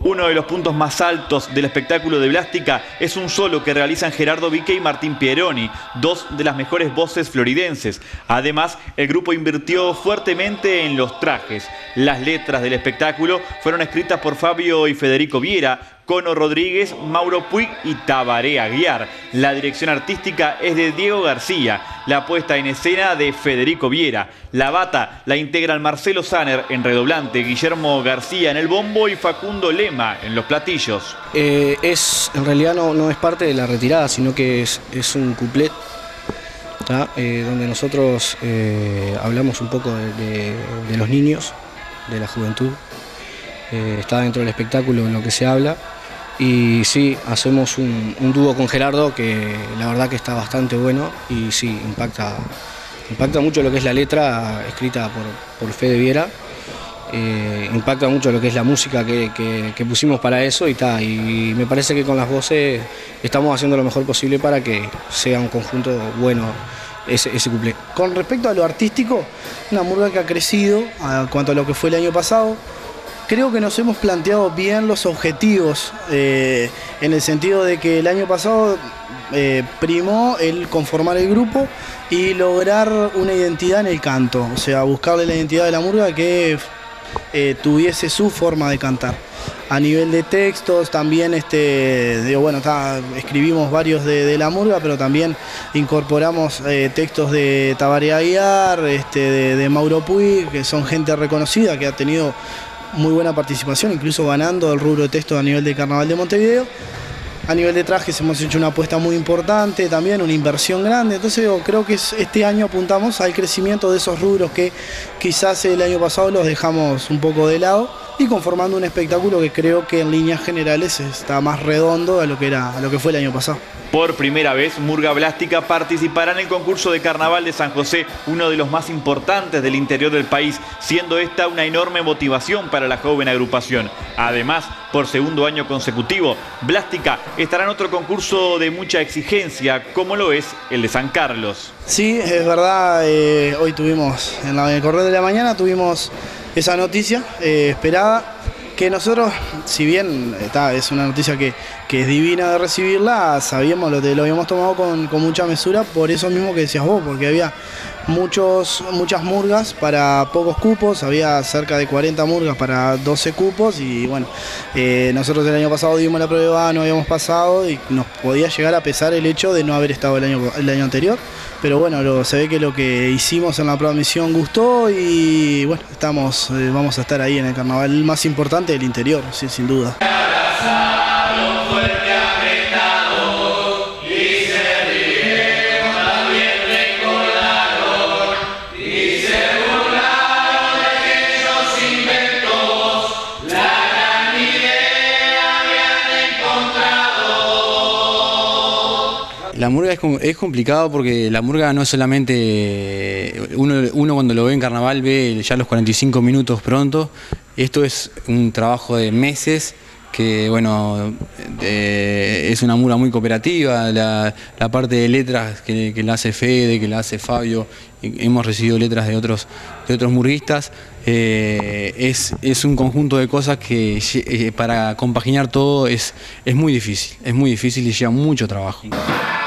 Uno de los puntos más altos del espectáculo de Blástica es un solo que realizan Gerardo Vique y Martín Pieroni, dos de las mejores voces floridenses. Además, el grupo invirtió fuertemente en los trajes. Las letras del espectáculo fueron escritas por Fabio y Federico Viera, Cono Rodríguez, Mauro Puig y Tabaré Aguiar. La dirección artística es de Diego García, la puesta en escena de Federico Viera. La bata la integran Marcelo Saner en redoblante, Guillermo García en el bombo y Facundo Lema en los platillos. En realidad no es parte de la retirada, sino que es un couplet, donde nosotros hablamos un poco de los niños, de la juventud. Está dentro del espectáculo en lo que se habla. Y sí, hacemos un dúo con Gerardo que la verdad que está bastante bueno y sí, impacta mucho lo que es la letra escrita por Fede Viera, impacta mucho lo que es la música que pusimos para eso y me parece que con las voces estamos haciendo lo mejor posible para que sea un conjunto bueno ese cuplé. Con respecto a lo artístico, una murga que ha crecido en cuanto a lo que fue el año pasado. Creo que nos hemos planteado bien los objetivos, en el sentido de que el año pasado primó el conformar el grupo y lograr una identidad en el canto, o sea, buscarle la identidad de la murga que tuviese su forma de cantar. A nivel de textos también, escribimos varios de la murga, pero también incorporamos textos de Tabaré Aguiar, de Mauro Puig, que son gente reconocida, que ha tenido muy buena participación, incluso ganando el rubro de texto a nivel de Carnaval de Montevideo. A nivel de trajes hemos hecho una apuesta muy importante, también una inversión grande, entonces creo que este año apuntamos al crecimiento de esos rubros que quizás el año pasado los dejamos un poco de lado y conformando un espectáculo que creo que en líneas generales está más redondo a lo que fue el año pasado. Por primera vez, Murga Blástica participará en el concurso de Carnaval de San José, uno de los más importantes del interior del país, siendo esta una enorme motivación para la joven agrupación. Además, por segundo año consecutivo, Blástica estará en otro concurso de mucha exigencia, como lo es el de San Carlos. Sí, es verdad, hoy tuvimos, en el Correo de la Mañana, tuvimos esa noticia esperada, que nosotros, si bien es una noticia que es divina de recibirla, sabíamos, lo habíamos tomado con mucha mesura, por eso mismo que decías vos, porque había muchas murgas para pocos cupos, había cerca de 40 murgas para 12 cupos y bueno, nosotros el año pasado dimos la prueba, no habíamos pasado y nos podía llegar a pesar el hecho de no haber estado el año anterior, pero bueno, se ve que lo que hicimos en la prueba misión gustó y bueno, vamos a estar ahí en el carnaval más importante del interior, sí, sin duda. La murga es complicado porque la murga no solamente, uno cuando lo ve en carnaval ve ya los 45 minutos pronto, esto es un trabajo de meses que bueno, es una murga muy cooperativa, la parte de letras que la hace Fede, que la hace Fabio, hemos recibido letras de otros murguistas, es un conjunto de cosas que para compaginar todo es muy difícil y lleva mucho trabajo.